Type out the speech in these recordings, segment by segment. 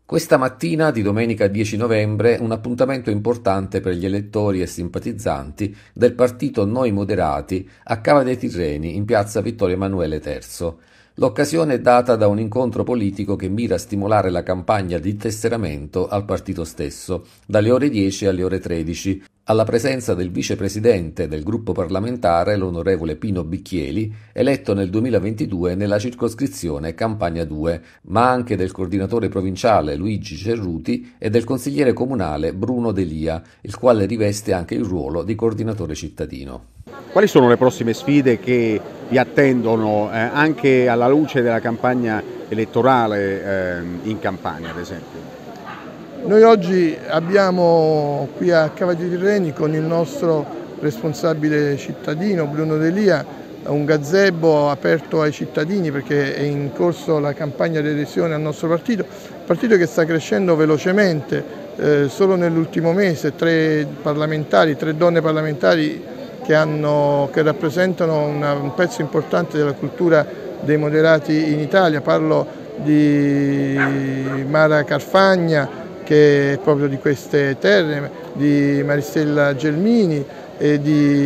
Questa mattina di domenica 10 novembre un appuntamento importante per gli elettori e simpatizzanti del partito Noi Moderati a Cava dei Tirreni in piazza Vittorio Emanuele III. L'occasione è data da un incontro politico che mira a stimolare la campagna di tesseramento al partito stesso, dalle ore 10 alle ore 13, alla presenza del vicepresidente del gruppo parlamentare, l'onorevole Pino Bicchieli, eletto nel 2022 nella circoscrizione Campania 2, ma anche del coordinatore provinciale Luigi Cerruti e del consigliere comunale Bruno Delia, il quale riveste anche il ruolo di coordinatore cittadino. Quali sono le prossime sfide che vi attendono anche alla luce della campagna elettorale in Campania, ad esempio? Noi oggi abbiamo qui a Cava dei Tirreni con il nostro responsabile cittadino Bruno Delia un gazebo aperto ai cittadini perché è in corso la campagna di adesione al nostro partito, partito che sta crescendo velocemente, solo nell'ultimo mese tre donne parlamentari che rappresentano un pezzo importante della cultura dei moderati in Italia. Parlo di Mara Carfagna, che è proprio di queste terre, di Maristella Gelmini e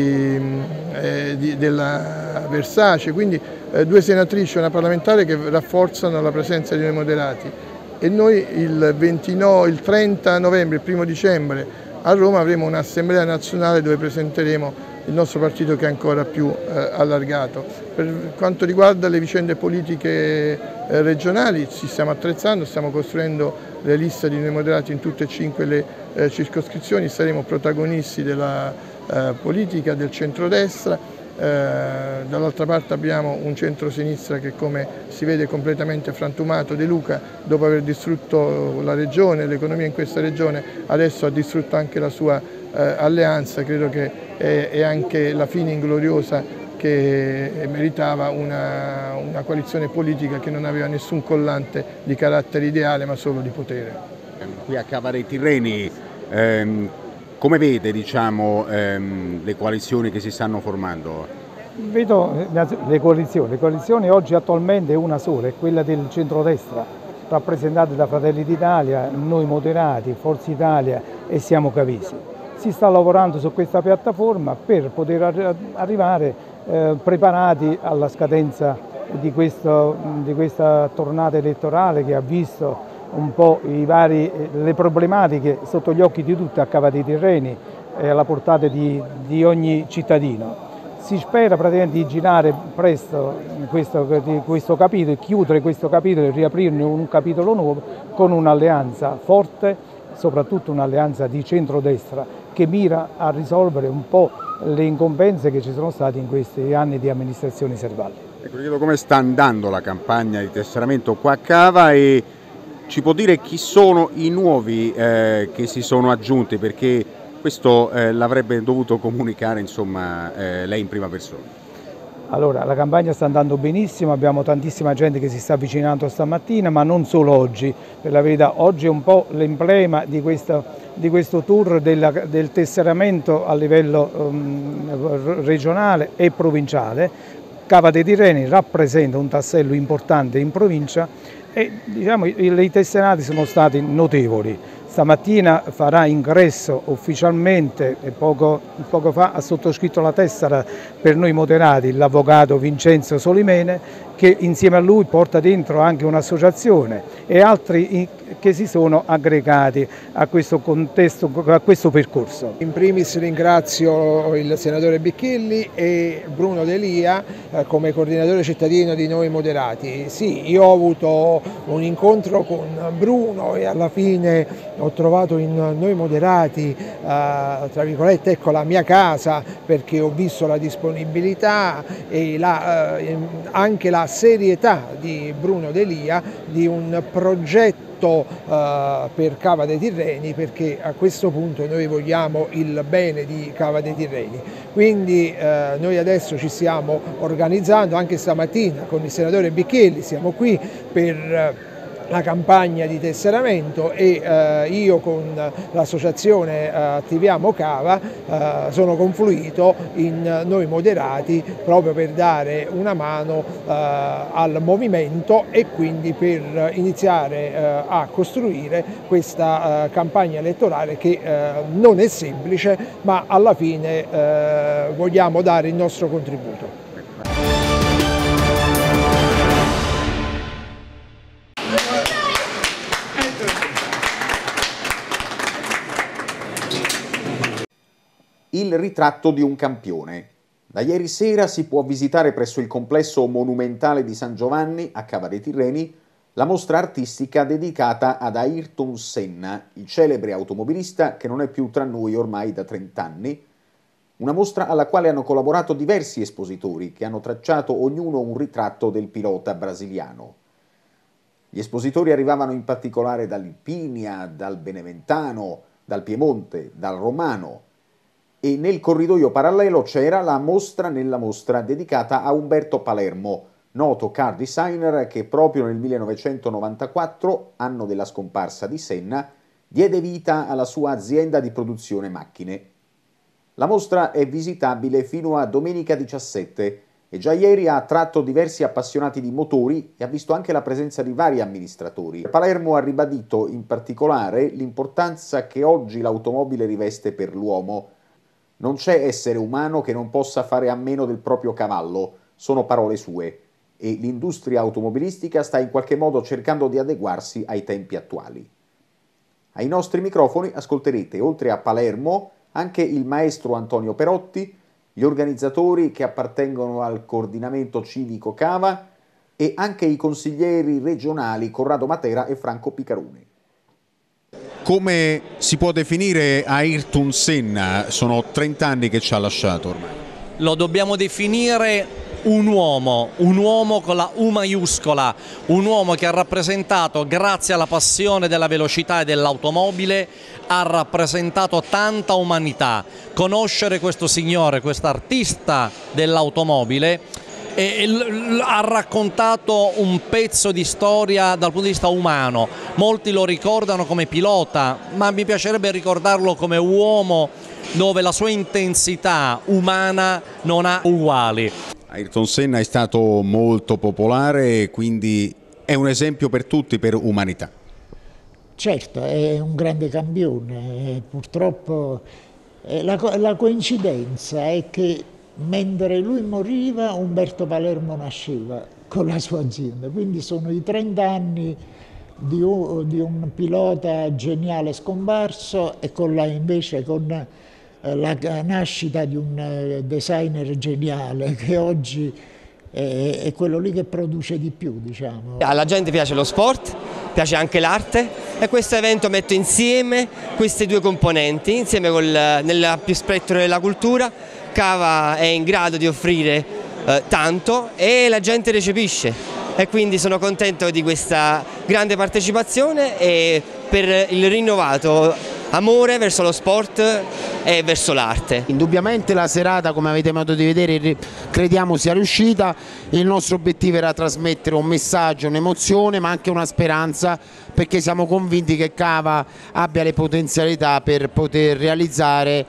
della Versace, quindi due senatrici e una parlamentare che rafforzano la presenza di Noi Moderati. E noi il 30 novembre, il 1° dicembre a Roma avremo un'assemblea nazionale dove presenteremo il nostro partito, che è ancora più allargato. Per quanto riguarda le vicende politiche regionali, ci stiamo attrezzando, stiamo costruendo le liste di Noi Moderati in tutte e 5 le circoscrizioni, saremo protagonisti della politica del centrodestra. Dall'altra parte abbiamo un centro-sinistra che, come si vede, è completamente frantumato. De Luca, dopo aver distrutto la regione, l'economia in questa regione, adesso ha distrutto anche la sua alleanza. Credo che è anche la fine ingloriosa che meritava una coalizione politica che non aveva nessun collante di carattere ideale ma solo di potere. Qui a Cava dei Tirreni come vede le coalizioni che si stanno formando? Vedo le coalizioni oggi attualmente è una sola, è quella del centrodestra, rappresentata da Fratelli d'Italia, Noi Moderati, Forza Italia e Siamo Cavesi. Si sta lavorando su questa piattaforma per poter arrivare preparati alla scadenza di questa tornata elettorale che ha visto un po' le problematiche sotto gli occhi di tutti a Cava dei Tirreni e alla portata di ogni cittadino. Si spera praticamente di girare presto questo capitolo, chiudere questo capitolo e riaprirne un capitolo nuovo con un'alleanza forte, soprattutto un'alleanza di centrodestra che mira a risolvere un po' le incombenze che ci sono state in questi anni di amministrazioni Servalli. Ecco, chiedo come sta andando la campagna di tesseramento qua a Cava e ci può dire chi sono i nuovi che si sono aggiunti, perché questo l'avrebbe dovuto comunicare lei in prima persona. Allora, la campagna sta andando benissimo, abbiamo tantissima gente che si sta avvicinando stamattina, ma non solo oggi. Per la verità, oggi è un po' l'emblema di questo tour del tesseramento a livello regionale e provinciale. Cava dei Tirreni rappresenta un tassello importante in provincia e i tesserati sono stati notevoli. Stamattina farà ingresso ufficialmente, e poco fa ha sottoscritto la tessera per Noi Moderati l'avvocato Vincenzo Solimene, che insieme a lui porta dentro anche un'associazione e altri che si sono aggregati a questo contesto, a questo percorso. In primis ringrazio il senatore Bicchieli e Bruno Delia come coordinatore cittadino di Noi Moderati. Sì, io ho avuto un incontro con Bruno e alla fine ho trovato in Noi Moderati, tra virgolette, ecco, la mia casa, perché ho visto la disponibilità e anche la serietà di Bruno Delia di un progetto per Cava dei Tirreni, perché a questo punto noi vogliamo il bene di Cava dei Tirreni. Quindi noi adesso ci stiamo organizzando, anche stamattina con il senatore Bicchieli siamo qui per la campagna di tesseramento e io con l'associazione Attiviamo Cava sono confluito in Noi Moderati proprio per dare una mano al movimento e quindi per iniziare a costruire questa campagna elettorale che non è semplice, ma alla fine vogliamo dare il nostro contributo. Il ritratto di un campione. Da ieri sera si può visitare presso il complesso monumentale di San Giovanni a Cava dei Tirreni la mostra artistica dedicata ad Ayrton Senna, il celebre automobilista che non è più tra noi ormai da 30 anni. Una mostra alla quale hanno collaborato diversi espositori che hanno tracciato ognuno un ritratto del pilota brasiliano. Gli espositori arrivavano in particolare dall'Irpinia, dal Beneventano, dal Piemonte, dal Romano, e nel corridoio parallelo c'era la mostra nella mostra dedicata a Umberto Palermo, noto car designer che proprio nel 1994, anno della scomparsa di Senna, diede vita alla sua azienda di produzione macchine. La mostra è visitabile fino a domenica 17 e già ieri ha attratto diversi appassionati di motori e ha visto anche la presenza di vari amministratori. Palermo ha ribadito in particolare l'importanza che oggi l'automobile riveste per l'uomo. Non c'è essere umano che non possa fare a meno del proprio cavallo, sono parole sue, e l'industria automobilistica sta in qualche modo cercando di adeguarsi ai tempi attuali. Ai nostri microfoni ascolterete, oltre a Palermo, anche il maestro Antonio Perotti, gli organizzatori che appartengono al coordinamento civico Cava e anche i consiglieri regionali Corrado Matera e Franco Picarone. Come si può definire Ayrton Senna? Sono 30 anni che ci ha lasciato ormai. Lo dobbiamo definire un uomo con la U maiuscola, un uomo che ha rappresentato, grazie alla passione della velocità e dell'automobile, ha rappresentato tanta umanità. Conoscere questo signore, quest'artista dell'automobile, ha raccontato un pezzo di storia dal punto di vista umano. Molti lo ricordano come pilota, ma mi piacerebbe ricordarlo come uomo, dove la sua intensità umana non ha uguali. Ayrton Senna è stato molto popolare e quindi è un esempio per tutti, per umanità. Certo, è un grande campione, purtroppo la coincidenza è che mentre lui moriva Umberto Palermo nasceva con la sua azienda, quindi sono i 30 anni di un pilota geniale scomparso e invece con la nascita di un designer geniale che oggi è quello lì che produce di più, diciamo. Alla gente piace lo sport, piace anche l'arte e questo evento mette insieme queste due componenti, insieme nel più spettro della cultura. Cava è in grado di offrire tanto e la gente recepisce e quindi sono contento di questa grande partecipazione e per il rinnovato amore verso lo sport e verso l'arte. Indubbiamente la serata, come avete modo di vedere, crediamo sia riuscita. Il nostro obiettivo era trasmettere un messaggio, un'emozione ma anche una speranza, perché siamo convinti che Cava abbia le potenzialità per poter realizzare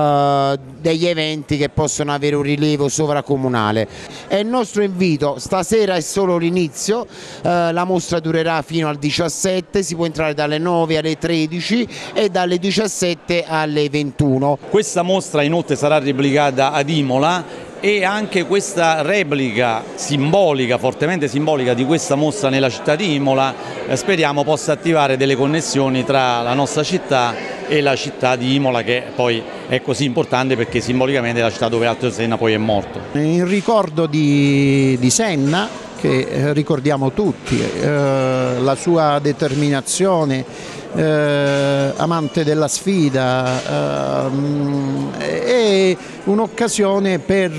degli eventi che possono avere un rilievo sovracomunale. È il nostro invito, stasera è solo l'inizio, la mostra durerà fino al 17, si può entrare dalle 9 alle 13 e dalle 17 alle 21. Questa mostra inoltre sarà replicata ad Imola e anche questa replica simbolica, fortemente simbolica, di questa mostra nella città di Imola speriamo possa attivare delle connessioni tra la nostra città e la città di Imola, che poi è così importante perché simbolicamente è la città dove Ayrton Senna poi è morto. In ricordo di Senna, che ricordiamo tutti, la sua determinazione, amante della sfida, è un'occasione per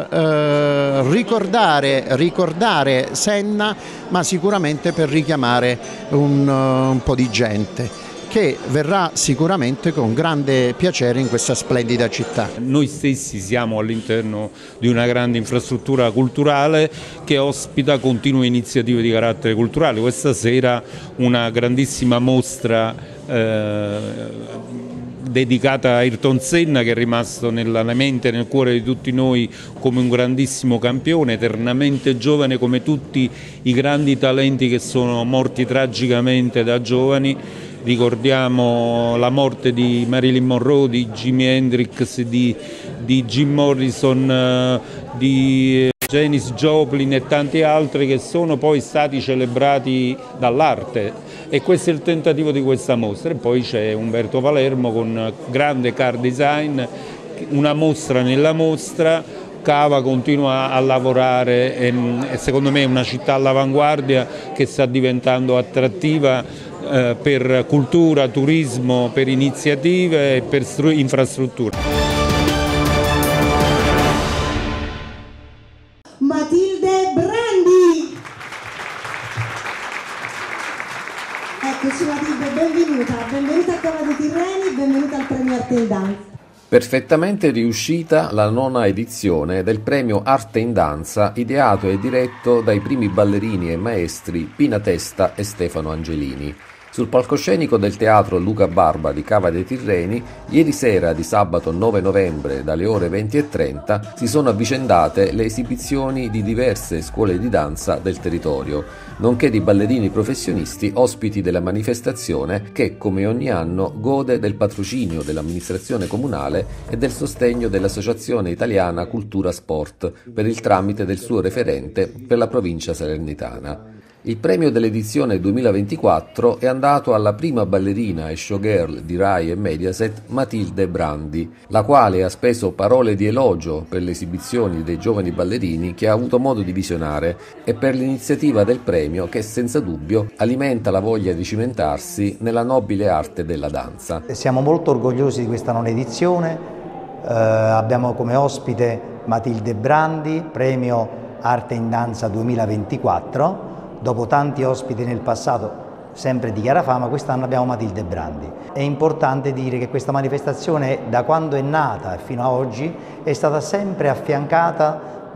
ricordare Senna, ma sicuramente per richiamare un po' di gente che verrà sicuramente con grande piacere in questa splendida città. Noi stessi siamo all'interno di una grande infrastruttura culturale che ospita continue iniziative di carattere culturale. Questa sera una grandissima mostra dedicata a Ayrton Senna, che è rimasto nella mente e nel cuore di tutti noi come un grandissimo campione, eternamente giovane come tutti i grandi talenti che sono morti tragicamente da giovani. Ricordiamo la morte di Marilyn Monroe, di Jimi Hendrix, di Jim Morrison, di Janis Joplin e tanti altri che sono poi stati celebrati dall'arte, e questo è il tentativo di questa mostra. E poi c'è Umberto Palermo con grande car design, una mostra nella mostra. Cava continua a lavorare e secondo me è una città all'avanguardia che sta diventando attrattiva per cultura, turismo, per iniziative e per infrastrutture. Matilde Brandi. Eccoci Matilde, benvenuta a Cava dei Tirreni, benvenuta al premio Arte in Danza. Perfettamente riuscita la 9ª edizione del premio Arte in Danza, ideato e diretto dai primi ballerini e maestri Pina Testa e Stefano Angelini. Sul palcoscenico del teatro Luca Barba di Cava dei Tirreni, ieri sera di sabato 9 novembre dalle ore 20:30 si sono avvicendate le esibizioni di diverse scuole di danza del territorio, nonché di ballerini professionisti ospiti della manifestazione che, come ogni anno, gode del patrocinio dell'amministrazione comunale e del sostegno dell'Associazione Italiana Cultura Sport per il tramite del suo referente per la provincia salernitana. Il premio dell'edizione 2024 è andato alla prima ballerina e showgirl di Rai e Mediaset, Matilde Brandi, la quale ha speso parole di elogio per le esibizioni dei giovani ballerini che ha avuto modo di visionare e per l'iniziativa del premio che senza dubbio alimenta la voglia di cimentarsi nella nobile arte della danza. Siamo molto orgogliosi di questa 9ª edizione, abbiamo come ospite Matilde Brandi, premio Arte in Danza 2024. Dopo tanti ospiti nel passato, sempre di chiara fama, quest'anno abbiamo Matilde Brandi. È importante dire che questa manifestazione, da quando è nata fino a oggi, è stata sempre affiancata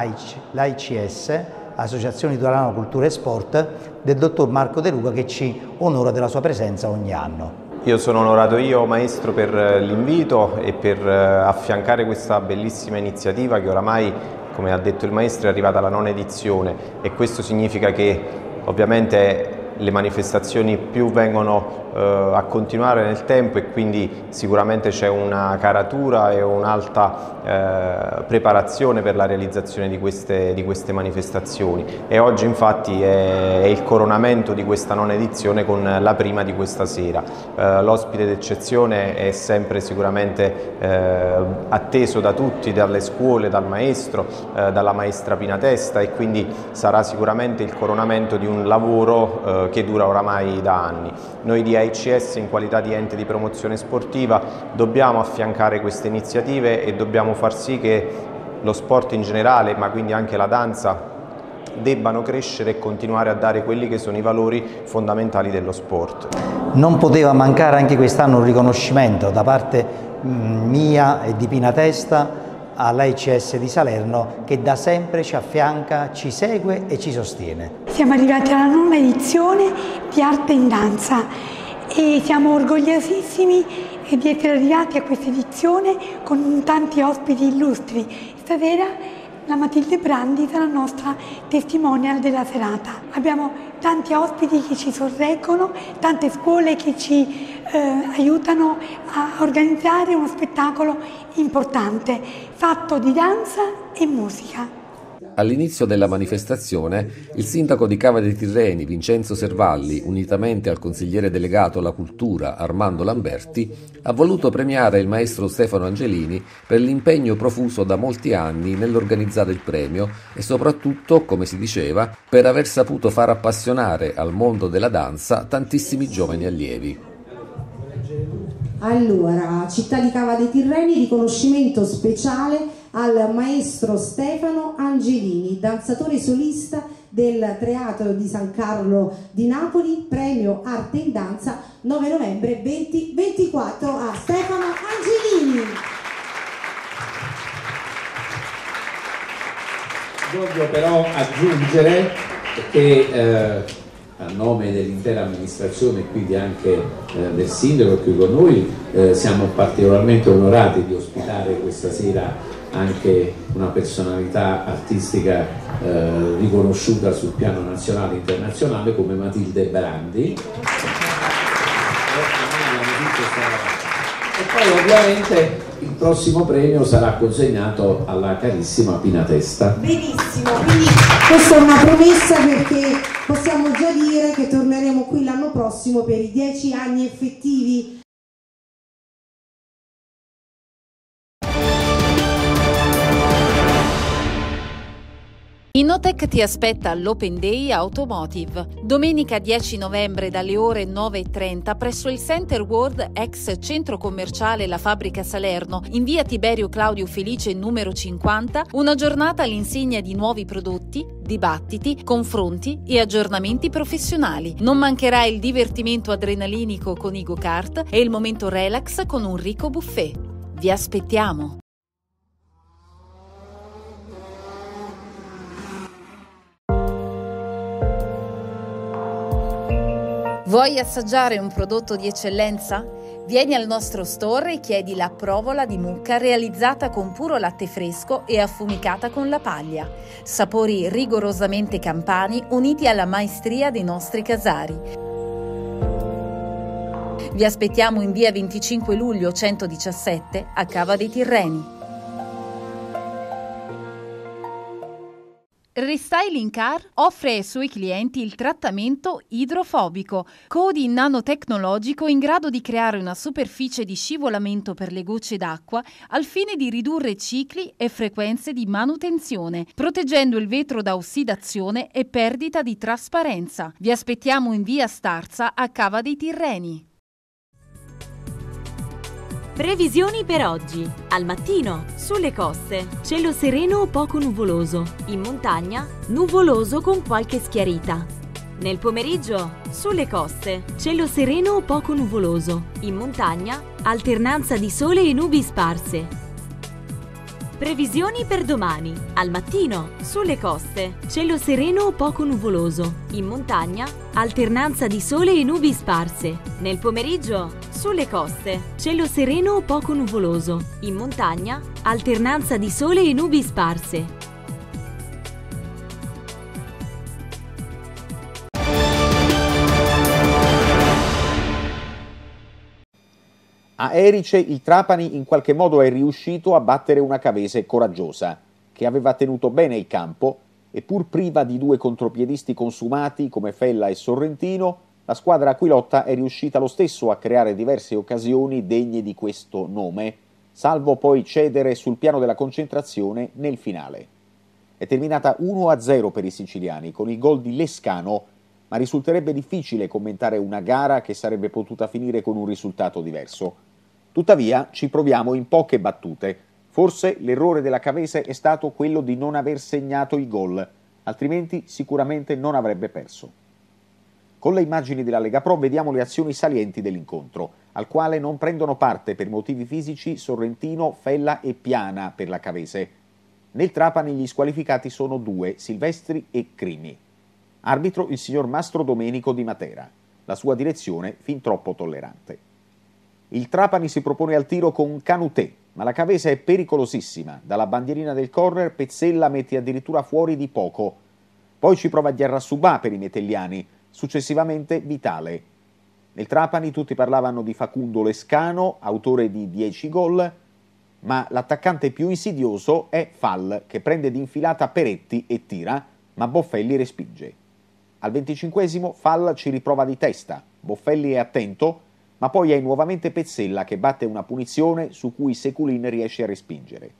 dall'AICS, Associazione Italiana Cultura e Sport, del dottor Marco De Luca, che ci onora della sua presenza ogni anno. Io sono onorato maestro per l'invito e per affiancare questa bellissima iniziativa che oramai, come ha detto il maestro, è arrivata alla 9ª edizione, e questo significa che ovviamente le manifestazioni più vengono a continuare nel tempo, e quindi sicuramente c'è una caratura e un'alta preparazione per la realizzazione di queste manifestazioni, e oggi infatti è il coronamento di questa 9ª edizione con la prima di questa sera. L'ospite d'eccezione è sempre sicuramente atteso da tutti, dalle scuole, dal maestro, dalla maestra Pina Testa, e quindi sarà sicuramente il coronamento di un lavoro che dura oramai da anni. Noi di AICS, in qualità di ente di promozione sportiva, dobbiamo affiancare queste iniziative e dobbiamo far sì che lo sport in generale, ma quindi anche la danza, debbano crescere e continuare a dare quelli che sono i valori fondamentali dello sport. Non poteva mancare anche quest'anno un riconoscimento da parte mia e di Pina Testa all'AICS di Salerno, che da sempre ci affianca, ci segue e ci sostiene. Siamo arrivati alla 9ª edizione di Arte in Danza e siamo orgogliosissimi di essere arrivati a questa edizione con tanti ospiti illustri. Stasera la Matilde Brandi sarà la nostra testimonial della serata. Abbiamo tanti ospiti che ci sorreggono, tante scuole che ci aiutano a organizzare uno spettacolo importante, fatto di danza e musica. All'inizio della manifestazione, il sindaco di Cava dei Tirreni, Vincenzo Servalli, unitamente al consigliere delegato alla cultura, Armando Lamberti, ha voluto premiare il maestro Stefano Angelini per l'impegno profuso da molti anni nell'organizzare il premio e soprattutto, come si diceva, per aver saputo far appassionare al mondo della danza tantissimi giovani allievi. Allora, città di Cava dei Tirreni, riconoscimento speciale al maestro Stefano Angelini, danzatore solista del Teatro di San Carlo di Napoli, premio Arte in Danza 9 novembre 2024 a Stefano Angelini. Voglio però aggiungere che a nome dell'intera amministrazione e quindi anche del sindaco qui con noi siamo particolarmente onorati di ospitare questa sera anche una personalità artistica riconosciuta sul piano nazionale e internazionale come Matilde Brandi. E poi ovviamente il prossimo premio sarà consegnato alla carissima Pina Testa. Benissimo, quindi questa è una promessa, perché possiamo già dire che torneremo qui l'anno prossimo per i 10 anni effettivi. Innotech ti aspetta all'Open Day Automotive. Domenica 10 novembre dalle ore 9:30 presso il Center World ex centro commerciale La Fabbrica Salerno, in via Tiberio Claudio Felice numero 50, una giornata all'insegna di nuovi prodotti, dibattiti, confronti e aggiornamenti professionali. Non mancherà il divertimento adrenalinico con i go-kart e il momento relax con un ricco buffet. Vi aspettiamo! Vuoi assaggiare un prodotto di eccellenza? Vieni al nostro store e chiedi la provola di mucca realizzata con puro latte fresco e affumicata con la paglia. Sapori rigorosamente campani uniti alla maestria dei nostri casari. Vi aspettiamo in via 25 luglio 117 a Cava dei Tirreni. Restyling Car offre ai suoi clienti il trattamento idrofobico, coating nanotecnologico in grado di creare una superficie di scivolamento per le gocce d'acqua al fine di ridurre cicli e frequenze di manutenzione, proteggendo il vetro da ossidazione e perdita di trasparenza. Vi aspettiamo in via Starza a Cava dei Tirreni. Previsioni per oggi. Al mattino, sulle coste, cielo sereno o poco nuvoloso. In montagna, nuvoloso con qualche schiarita. Nel pomeriggio, sulle coste, cielo sereno o poco nuvoloso. In montagna, alternanza di sole e nubi sparse. Previsioni per domani. Al mattino, sulle coste, cielo sereno o poco nuvoloso. In montagna, alternanza di sole e nubi sparse. Nel pomeriggio, sulle coste, cielo sereno o poco nuvoloso. In montagna, alternanza di sole e nubi sparse. A Erice il Trapani in qualche modo è riuscito a battere una Cavese coraggiosa, che aveva tenuto bene il campo e pur priva di due contropiedisti consumati come Fella e Sorrentino, la squadra aquilotta è riuscita lo stesso a creare diverse occasioni degne di questo nome, salvo poi cedere sul piano della concentrazione nel finale. È terminata 1-0 per i siciliani con il gol di Lescano, ma risulterebbe difficile commentare una gara che sarebbe potuta finire con un risultato diverso. Tuttavia ci proviamo in poche battute. Forse l'errore della Cavese è stato quello di non aver segnato il gol, altrimenti sicuramente non avrebbe perso. Con le immagini della Lega Pro vediamo le azioni salienti dell'incontro, al quale non prendono parte per motivi fisici Sorrentino, Fella e Piana per la Cavese. Nel Trapani gli squalificati sono due, Silvestri e Crimi. Arbitro il signor Mastro Domenico di Matera, la sua direzione fin troppo tollerante. Il Trapani si propone al tiro con Canutè, ma la Cavese è pericolosissima. Dalla bandierina del corner Pezzella mette addirittura fuori di poco. Poi ci prova Diarrassubà per i metelliani, successivamente Vitale. Nel Trapani tutti parlavano di Facundo Lescano, autore di 10 gol, ma l'attaccante più insidioso è Fall, che prende d'infilata Peretti e tira, ma Boffelli respinge. Al 25esimo Fall ci riprova di testa, Boffelli è attento, ma poi è nuovamente Pezzella che batte una punizione su cui Seculin riesce a respingere.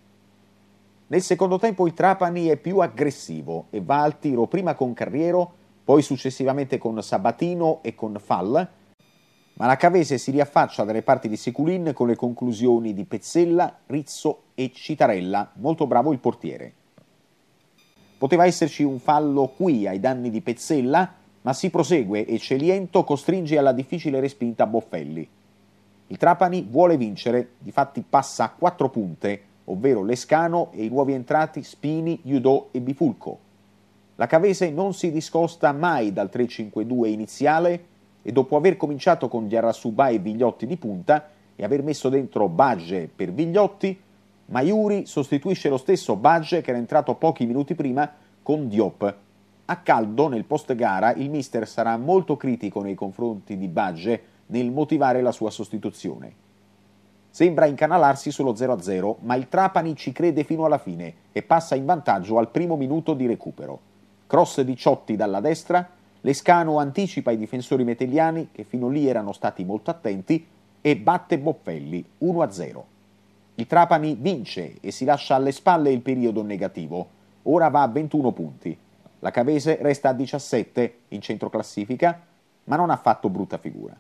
Nel secondo tempo il Trapani è più aggressivo e va al tiro prima con Carriero, poi successivamente con Sabatino e con Fall, ma la Cavese si riaffaccia dalle parti di Seculin con le conclusioni di Pezzella, Rizzo e Citarella, molto bravo il portiere. Poteva esserci un fallo qui ai danni di Pezzella, ma si prosegue e Celiento costringe alla difficile respinta Boffelli. Il Trapani vuole vincere, difatti passa a 4 punte, ovvero Lescano e i nuovi entrati Spini, Judò e Bifulco. La Cavese non si discosta mai dal 3-5-2 iniziale e dopo aver cominciato con Diarrasubà e Vigliotti di punta e aver messo dentro Bagge per Vigliotti, Maiuri sostituisce lo stesso Bagge che era entrato pochi minuti prima con Diop. A caldo, nel post gara, il mister sarà molto critico nei confronti di Bagge nel motivare la sua sostituzione. Sembra incanalarsi sullo 0-0, ma il Trapani ci crede fino alla fine e passa in vantaggio al primo minuto di recupero. Cross di Ciotti dalla destra, Lescano anticipa i difensori metelliani che fino lì erano stati molto attenti e batte Boffelli 1-0. Il Trapani vince e si lascia alle spalle il periodo negativo, ora va a 21 punti. La Cavese resta a 17 in centroclassifica, ma non ha fatto brutta figura.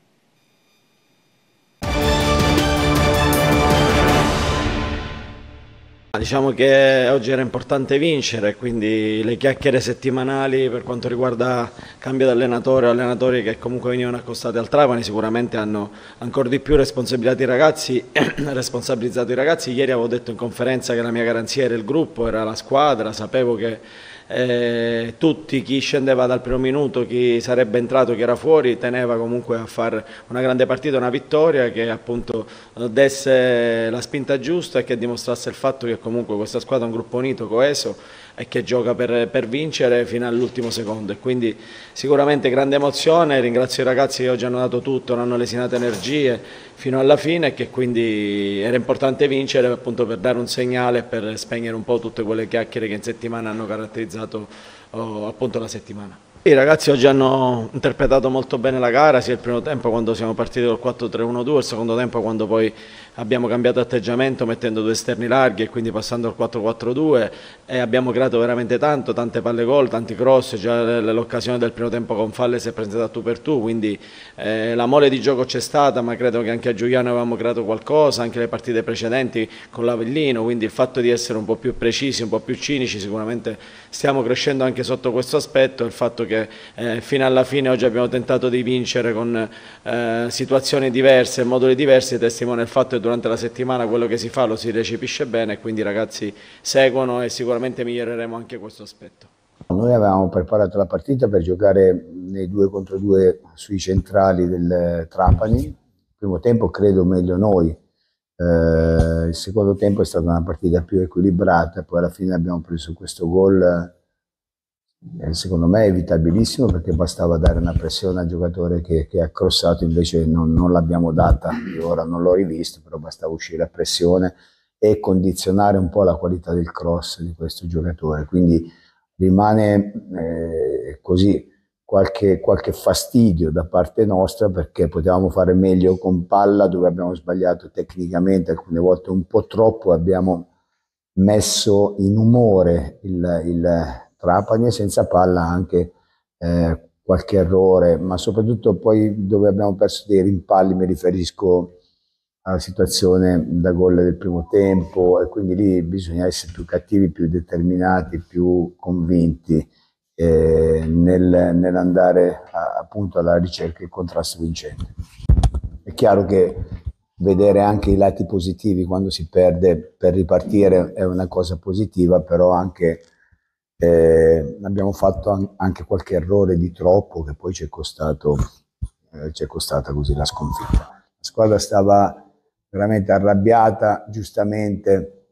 Diciamo che oggi era importante vincere, quindi le chiacchiere settimanali per quanto riguarda cambio di allenatore o allenatori che comunque venivano accostati al Trapani sicuramente hanno ancora di più responsabilizzato i ragazzi. Ieri avevo detto in conferenza che la mia garanzia era il gruppo, era la squadra, sapevo che tutti, chi scendeva dal primo minuto, chi sarebbe entrato, chi era fuori, teneva comunque a fare una grande partita, una vittoria che appunto desse la spinta giusta e che dimostrasse il fatto che comunque questa squadra è un gruppo unito, coeso e che gioca per vincere fino all'ultimo secondo, e quindi sicuramente grande emozione. Ringrazio i ragazzi che oggi hanno dato tutto, non hanno lesinato energie fino alla fine, e che quindi era importante vincere appunto per dare un segnale e per spegnere un po' tutte quelle chiacchiere che in settimana hanno caratterizzato appunto la settimana. I ragazzi oggi hanno interpretato molto bene la gara, sia il primo tempo quando siamo partiti col 4-3-1-2, il secondo tempo quando poi abbiamo cambiato atteggiamento mettendo 2 esterni larghi e quindi passando al 4-4-2, e abbiamo creato veramente tanto, tante palle gol, tanti cross. Già l'occasione del primo tempo con Falle si è presentata tu per tu, quindi la mole di gioco c'è stata, ma credo che anche a Giuliano avevamo creato qualcosa, anche le partite precedenti con l'Avellino, quindi il fatto di essere un po' più precisi, un po' più cinici, sicuramente stiamo crescendo anche sotto questo aspetto. Il fatto che fino alla fine oggi abbiamo tentato di vincere con situazioni diverse, moduli diversi, testimonia il fatto che durante la settimana quello che si fa lo si recepisce bene, e quindi i ragazzi seguono e sicuramente miglioreremo anche questo aspetto. Noi avevamo preparato la partita per giocare nei 2 contro 2 sui centrali del Trapani. Il primo tempo credo meglio noi, il secondo tempo è stata una partita più equilibrata, poi alla fine abbiamo preso questo gol secondo me evitabilissimo, perché bastava dare una pressione al giocatore che ha crossato, invece non l'abbiamo data. Io ora non l'ho rivisto, però bastava uscire a pressione e condizionare un po' la qualità del cross di questo giocatore, quindi rimane così qualche fastidio da parte nostra, perché potevamo fare meglio con palla, dove abbiamo sbagliato tecnicamente alcune volte un po' troppo, abbiamo messo in umore il Trapani, e senza palla anche qualche errore, ma soprattutto poi dove abbiamo perso dei rimpalli, mi riferisco alla situazione da gol del primo tempo, e quindi lì bisogna essere più cattivi, più determinati, più convinti nell'andare appunto alla ricerca del contrasto vincente. È chiaro che vedere anche i lati positivi quando si perde per ripartire è una cosa positiva, però anche abbiamo fatto anche qualche errore di troppo che poi ci è costata così la sconfitta. La squadra stava veramente arrabbiata, giustamente,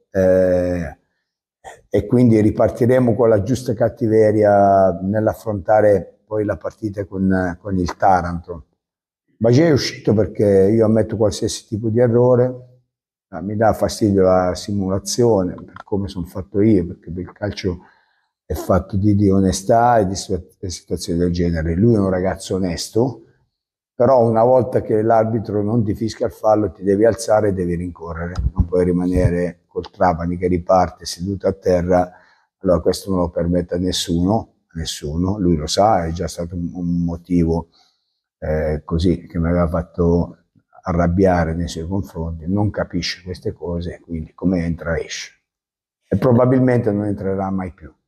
e quindi ripartiremo con la giusta cattiveria nell'affrontare poi la partita con il Taranto. Bagé è uscito perché io ammetto qualsiasi tipo di errore, mi dà fastidio la simulazione per come sono fatto io, perché il calcio è fatto di onestà e di situazioni del genere. Lui è un ragazzo onesto, però una volta che l'arbitro non ti fischia il fallo ti devi alzare e devi rincorrere, non puoi rimanere col Trapani che riparte seduto a terra. Allora questo non lo permette a nessuno, lui lo sa, è già stato un motivo così che mi aveva fatto arrabbiare nei suoi confronti. Non capisce queste cose, quindi come entra esce, e probabilmente non entrerà mai più.